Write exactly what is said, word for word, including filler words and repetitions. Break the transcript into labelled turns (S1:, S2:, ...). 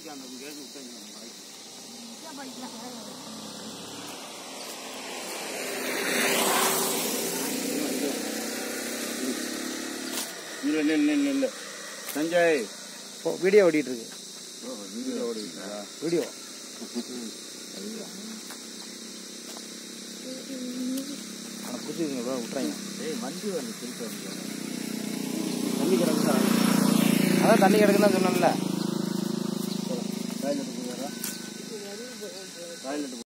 S1: மலைக்கு அந்த கேட்டு விட்டாங்க மலைக்கு இல்லை இல்லை இல்லை இல்லை இல்லை சஞ்சய்
S2: வீடியோ ஓடிட்டு இருக்கு.
S1: வீடியோ ஓடிட்டு
S2: வீடியோ ஆனால் பிடிச்சிருங்க விட்றாங்க.
S1: ஏய் வண்டி வந்து திருப்பி வந்து
S2: தண்ணி கிடக்கு சார். அதான் தண்ணி கிடக்குன்னு தான் சொன்னேன்ல.
S1: டாய்லெட் போகிறாரா டாய்லெட்